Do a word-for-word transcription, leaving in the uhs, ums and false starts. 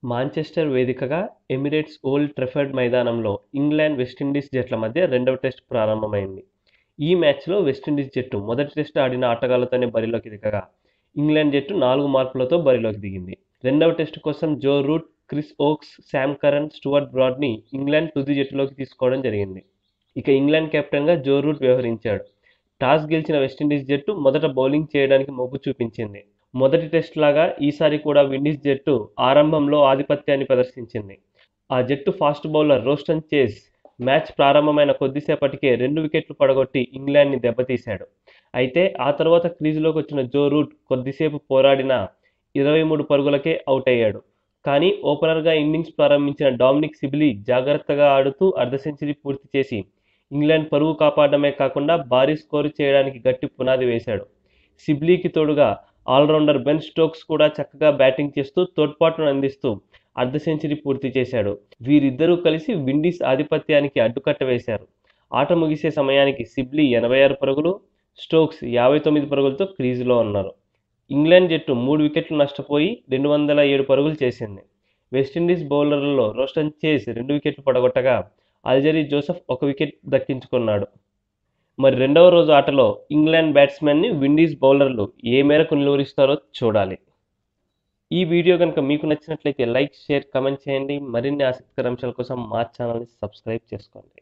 Manchester వేదికగా Emirates Old Trafford మైదానంలో England West Indies జట్ల మధ్య రెండవ టెస్ట్ ప్రారంభమైంది. ఈ మ్యాచ్లో వెస్టిండీస్ జట్టు మొదటి టెస్ట్ ఆడిన ఆటగాళ్లతోనే బరిలోకి దిగగా ఇంగ్లాండ్ జట్టు నాలుగు మార్కులతో బరిలోకి దిగింది. రెండవ టెస్టు కోసం Joe Root, Chris Woakes, Sam Curran, Stuart బ్రాడ్ని ఇంగ్లాండ్ తుది జట్టులోకి తీసుకోవడం జరిగింది. ఇక ఇంగ్లాండ్ కెప్టెన్గా జో రూట్ వ్యవహరించాడు. టాస్ గెలిచిన వెస్టిండీస్ జట్టు మొదట బౌలింగ్ చేయడానికి మొగ్గు చూపించింది. మొదటి టెస్ట్ లాగా ఈసారి కూడా విండీస్ జట్టు ఆరంభంలో ఆధిపత్యాన్ని ప్రదర్శించింది. ఆ జట్టు fast bowler Roston Chase match ప్రారంభమైన కొద్దిసేపటికే రెండు వికెట్లు పడగొట్టి ఇంగ్లాండ్ని దెబ్బతీశాడు. అయితే ఆ తర్వాత క్రీజులోకి వచ్చిన జో రూట్ కొద్దిసేపు పోరాడినా ఇరవై మూడు పరుగులకే అవుట్ అయ్యాడు. కానీ ఓపెనర్గా ఇన్నింగ్స్ ప్రారంభించిన డామినిక్ సిబ్లీ జాగ్రత్తగా ఆడుతూ అర్ధ సెంచరీ పూర్తి చేసి ఇంగ్లాండ్ పరువు కాపాడమే కాకుండా భారీ స్కోరు చేయడానికి గట్టి పునాది వేశాడు. సిబ్లీకి తోడుగా ఆల్రౌండర్ బెన్ స్టోక్స్ కూడా చక్కగా బ్యాటింగ్ చేస్తూ తోడ్పాటును అందిస్తూ అర్ధ సెంచరీ పూర్తి చేశాడు. వీరిద్దరూ కలిసి విండీస్ ఆధిపత్యానికి అడ్డుకట్ట వేశారు. ఆట ముగిసే సమయానికి సిబ్లీ ఎనభై ఆరు పరుగులు, స్టోక్స్ యాభై తొమ్మిది పరుగులతో క్రీజులో ఉన్నారు. ఇంగ్లాండ్ జట్టు మూడు వికెట్లు నష్టపోయి రెండు వందల ఏడు పరుగులు చేసింది. వెస్టిండీస్ బౌలర్లలో రోస్టన్ చేజ్ రెండు వికెట్లు పడగొట్టగా అల్జరీ జోసెఫ్ ఒక వికెట్ దక్కించుకున్నాడు. మరి రెండవ రోజు ఆటలో ఇంగ్లాండ్ బ్యాట్స్మెన్ని విండీస్ బౌలర్లు ఏ మేరకు నిలువరిస్తారో చూడాలి. ఈ వీడియో కనుక మీకు నచ్చినట్లయితే లైక్, షేర్, కామెంట్ చేయండి. మరిన్ని ఆసక్తికర అంశాల కోసం మా ఛానల్ని సబ్స్క్రైబ్ చేసుకోండి.